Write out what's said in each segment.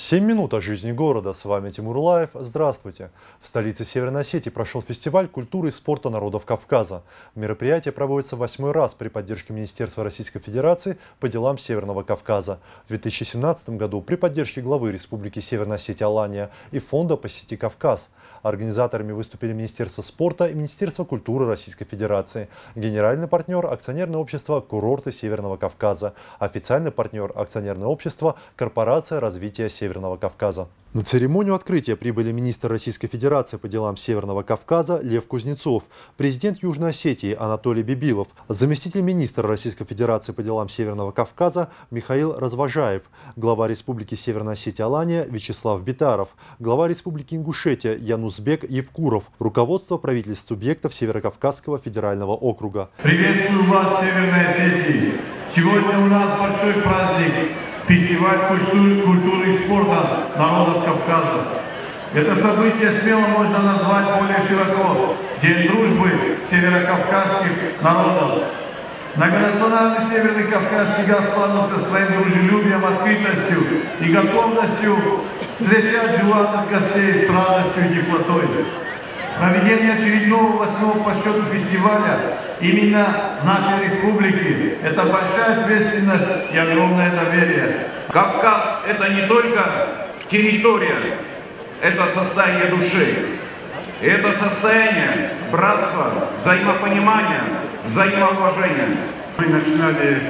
7 минут о жизни города. С вами Тимур Улаев. Здравствуйте. В столице Северной Осетии прошел фестиваль культуры и спорта народов Кавказа. Мероприятие проводится 8-й раз при поддержке Министерства Российской Федерации по делам Северного Кавказа. В 2017 году при поддержке главы Республики Северная Осетия Алания и фонда «Посети Кавказ». Организаторами выступили Министерство спорта и Министерство культуры Российской Федерации. Генеральный партнер – акционерное общество «Курорты Северного Кавказа». Официальный партнер – акционерное общество «Корпорация развития Северного Кавказа». На церемонию открытия прибыли министр Российской Федерации по делам Северного Кавказа Лев Кузнецов, президент Южной Осетии Анатолий Бибилов, заместитель министра Российской Федерации по делам Северного Кавказа Михаил Развожаев, глава Республики Северная Осетия Алания Вячеслав Битаров, глава Республики Ингушетия Янузбек Евкуров, руководство правительств субъектов Северокавказского федерального округа. Приветствую вас, Северной Осетии! Сегодня у нас большой праздник. Фестиваль культуры и спорта народов Кавказа. Это событие смело можно назвать более широко День дружбы северокавказских народов. Многонациональный Северный Кавказ всегда славился своим дружелюбием, открытостью и готовностью встречать желанных гостей с радостью и теплотой. Проведение очередного 8-го по счету фестиваля именно в нашей республике – это большая ответственность и огромное доверие. Кавказ – это не только территория, это состояние души. И это состояние братства, взаимопонимания, взаимоуважения. Мы начинали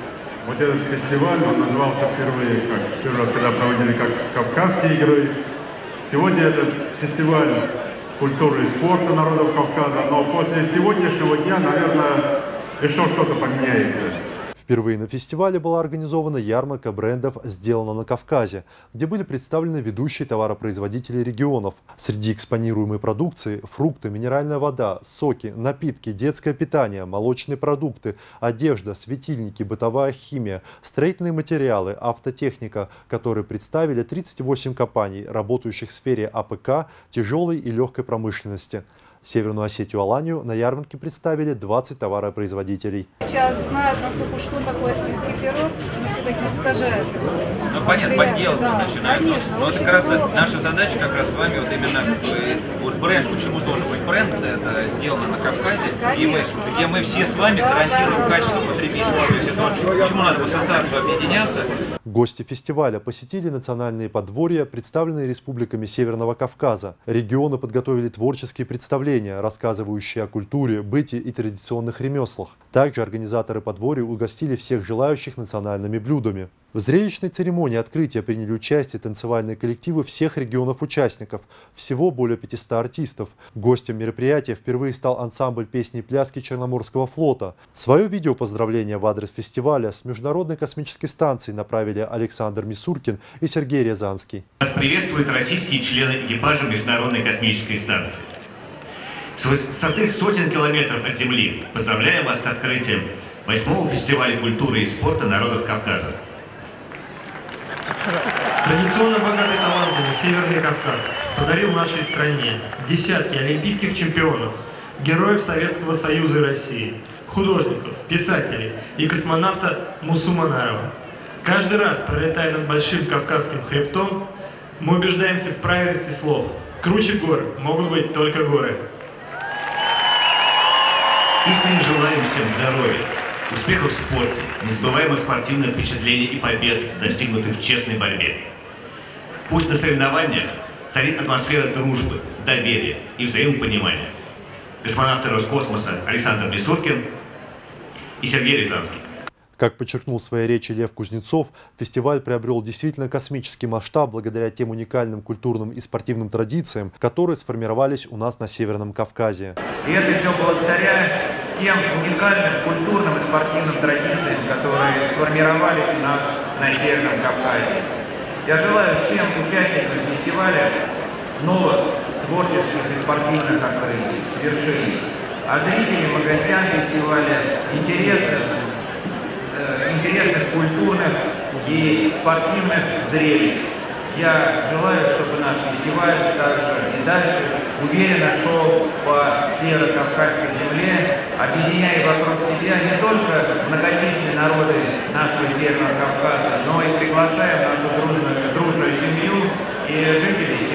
вот этот фестиваль, он назывался первый раз, когда проводили как Кавказские игры. Сегодня этот фестиваль культуры и спорта народов Кавказа, но после сегодняшнего дня, наверное, еще что-то поменяется. Впервые на фестивале была организована ярмарка брендов «Сделано на Кавказе», где были представлены ведущие товаропроизводители регионов. Среди экспонируемой продукции – фрукты, минеральная вода, соки, напитки, детское питание, молочные продукты, одежда, светильники, бытовая химия, строительные материалы, автотехника, которые представили 38 компаний, работающих в сфере АПК, тяжелой и легкой промышленности. Северную Осетию Аланию на ярмарке представили 20 товаропроизводителей. Сейчас знают, насколько что такое осетинский пирог, они все-таки искажают. Ну понятно, подделки начинают. Но это как раз наша задача как раз с вами вот именно вот бренд, почему должен быть бренд, это сделано на Кавказе, где мы все с вами гарантируем качество потребителя. То есть это, почему надо в ассоциацию объединяться. Гости фестиваля посетили национальные подворья, представленные республиками Северного Кавказа. Регионы подготовили творческие представления, рассказывающие о культуре, быте и традиционных ремеслах. Также организаторы подворья угостили всех желающих национальными блюдами. В зрелищной церемонии открытия приняли участие танцевальные коллективы всех регионов-участников, всего более 500 артистов. Гостем мероприятия впервые стал ансамбль песни и пляски Черноморского флота. Свое видео поздравления в адрес фестиваля с Международной космической станции направили Александр Мисуркин и Сергей Рязанский. Нас приветствуют российские члены экипажа Международной космической станции. С высоты сотен километров от Земли поздравляем вас с открытием 8-го фестиваля культуры и спорта народов Кавказа. Традиционно богатый талантами Северный Кавказ подарил нашей стране десятки олимпийских чемпионов, героев Советского Союза и России, художников, писателей и космонавта Мусу Манарова. Каждый раз, пролетая над большим кавказским хребтом, мы убеждаемся в правильности слов. Круче гор могут быть только горы. Искренне желаем всем здоровья, успехов в спорте, незабываемых спортивных впечатлений и побед, достигнутых в честной борьбе. Пусть на соревнованиях царит атмосфера дружбы, доверия и взаимопонимания. Космонавты Роскосмоса Александр Мисуркин и Сергей Рязанский. Как подчеркнул в своей речи Лев Кузнецов, фестиваль приобрел действительно космический масштаб благодаря тем уникальным культурным и спортивным традициям, которые сформировались у нас на Северном Кавказе. И это все благодаря тем уникальным культурным и спортивным традициям, которые сформировались у нас на Северном Кавказе. Я желаю всем участникам фестиваля новых творческих и спортивных открытий, свершений, а зрителям и гостям фестиваля интересных культурных и спортивных зрелищ. Я желаю, чтобы наш фестиваль также и дальше уверенно шел по северо-кавказской земле, объединяя вокруг себя не только многочисленные народы нашего Северного Кавказа, но и приглашая в нашу дружную семью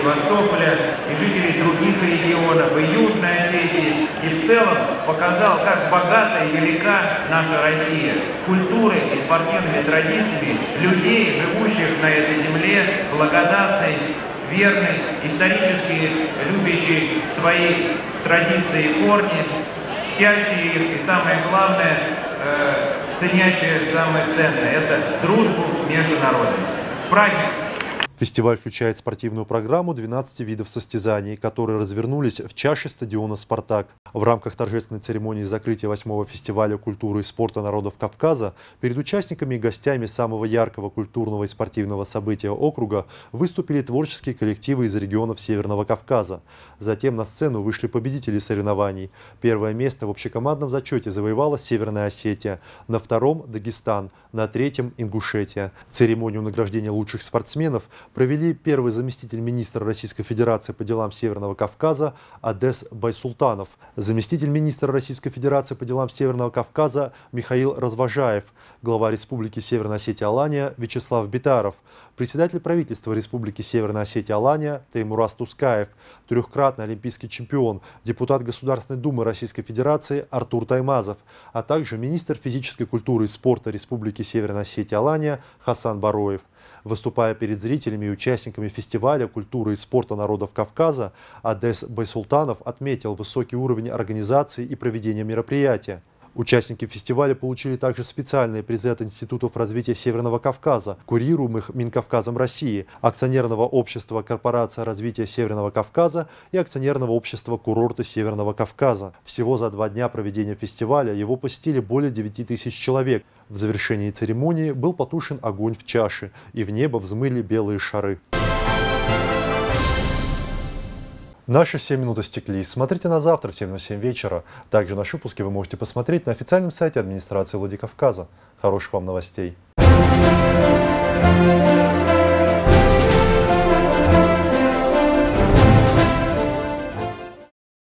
Севастополя, и жителей других регионов, и Южной Осетии, и в целом показал, как богата и велика наша Россия культурой и спортивными традициями людей, живущих на этой земле, благодатной, верной, исторически любящей свои традиции и корни, чтящие их, и самое главное, ценящие самое ценное – это дружбу между народами. С праздником! Фестиваль включает спортивную программу 12 видов состязаний, которые развернулись в чаше стадиона «Спартак». В рамках торжественной церемонии закрытия 8-го фестиваля культуры и спорта народов Кавказа перед участниками и гостями самого яркого культурного и спортивного события округа выступили творческие коллективы из регионов Северного Кавказа. Затем на сцену вышли победители соревнований. Первое место в общекомандном зачете завоевала Северная Осетия, на втором – Дагестан, на третьем – Ингушетия. Церемонию награждения лучших спортсменов провели первый заместитель министра Российской Федерации по делам Северного Кавказа Адес Байсултанов, заместитель министра Российской Федерации по делам Северного Кавказа Михаил Развожаев, глава Республики Северная Осетия-Алания Вячеслав Битаров, председатель правительства Республики Северная Осетия-Алания Теймураз Тускаев, трехкратный олимпийский чемпион, депутат Государственной Думы Российской Федерации Артур Таймазов, а также министр физической культуры и спорта Республики Северная Осетия-Алания Хасан Бароев. Выступая перед зрителями и участниками фестиваля культуры и спорта народов Кавказа, Адес Байсултанов отметил высокий уровень организации и проведения мероприятия. Участники фестиваля получили также специальные призы от Институтов развития Северного Кавказа, курируемых Минкавказом России, акционерного общества «Корпорация развития Северного Кавказа» и акционерного общества «Курорты Северного Кавказа». Всего за 2 дня проведения фестиваля его посетили более 9 тысяч человек. В завершении церемонии был потушен огонь в чаше, и в небо взмыли белые шары. Наши 7 минут истекли. Смотрите на завтра в 7:07 вечера. Также наши выпуски вы можете посмотреть на официальном сайте администрации Владикавказа. Хороших вам новостей.